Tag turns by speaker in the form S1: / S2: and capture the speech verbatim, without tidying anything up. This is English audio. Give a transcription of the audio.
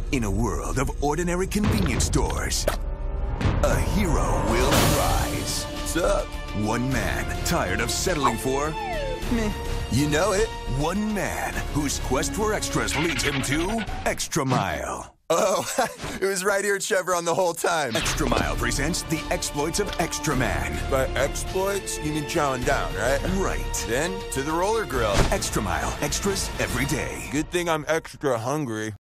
S1: In a world of ordinary convenience stores, a hero will rise.
S2: What's up?
S1: One man tired of settling for meh.
S2: You know it.
S1: One man whose quest for extras leads him to ExtraMile.
S2: Oh, it was right here at Chevron the whole time.
S1: ExtraMile presents the exploits of ExtraMan.
S2: By exploits, you mean chowing down, right?
S1: Right.
S2: Then to the roller grill.
S1: ExtraMile, extras every day.
S2: Good thing I'm extra hungry.